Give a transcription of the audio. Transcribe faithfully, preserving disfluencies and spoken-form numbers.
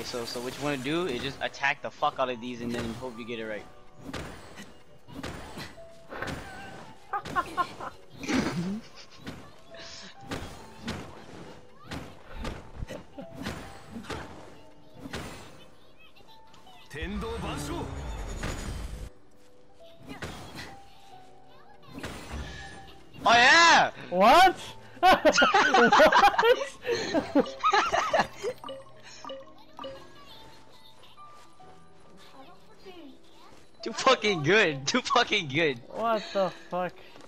Okay, so so what you want to do is just attack the fuck out of these and then hope you get it right. Oh yeah! What? What? Too fucking good. Too fucking good. What the fuck?